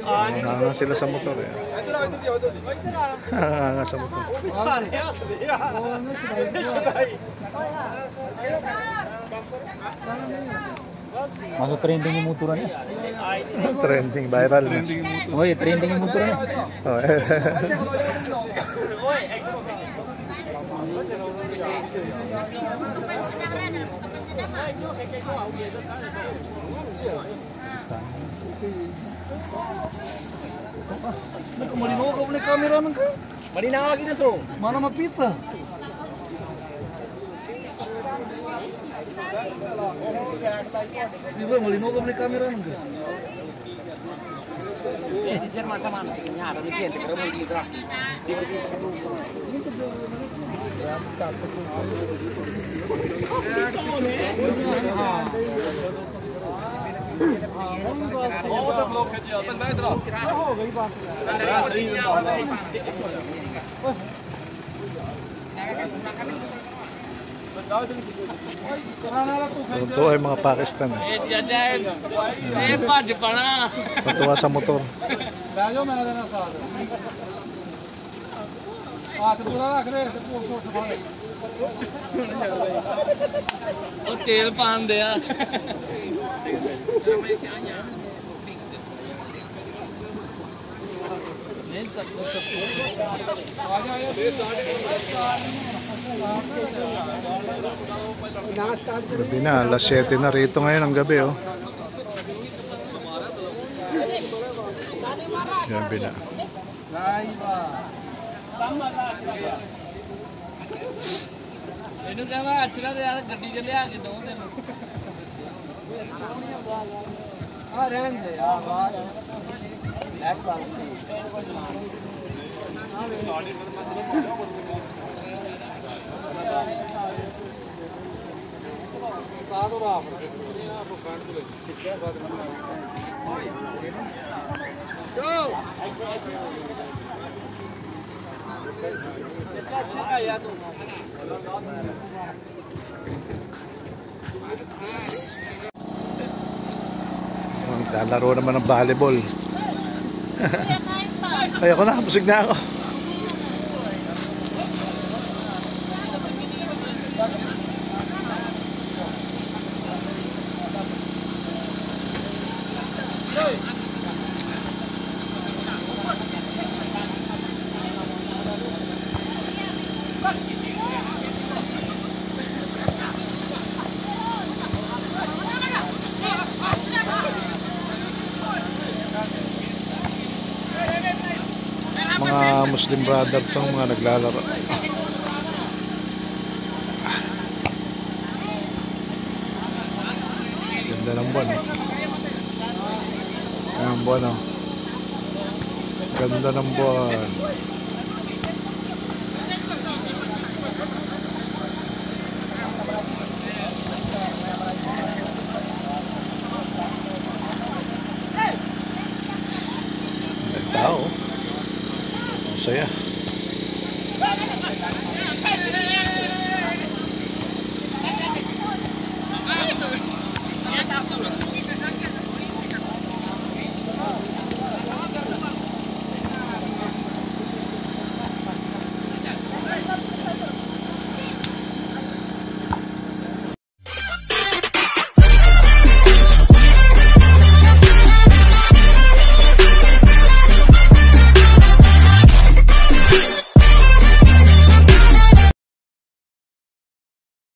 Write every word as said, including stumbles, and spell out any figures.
Hanga sila sa motor eh. Hanga sa motor. Masuk trending yung motor niya. Trending, viral na. Oy, trending yung motor niya. Oh, Malinaw ka ulit camera nang ka? Malinaw lagi na to. Mana mapita? Di ba malinaw ka ulit camera nang ka? Eh, di Jerman sama na. Nyara ni siente pero may ditra. Di ba siya Outra bloca de alta, vai entrar. ito ay mga Pakistan. Eh, jajan. Eh, pa di pala. Patuwa sa motor. Bago मैं देना साथ हाथ पूरा रख ले सपोर्ट को सफाई ਉਹ ਤੇਲ ਪਾਉਂਦੇ ਆ Gabi na, alas siyete na rito ngayon ang gabi oh. Gabi na. ਇਹਨੂੰ ਕਹਾਂ ਅੱਛਾ ਤੇ ਯਾਰ ਗੱਡੀ ਚ ਲਿਆ ਕੇ ਦੋ ਤੈਨੂੰ आ रहन दे यार बात एक बार साथ और आप आपको फ्रंट को ठीक है बात गो अच्छा आया तू Lalaro naman ng volleyball. Kaya ko na, busig na ako. Mga Muslim brother tong mga naglalaro. Ganda ng buwan eh. Ang buwan oh. Ganda ng buwan.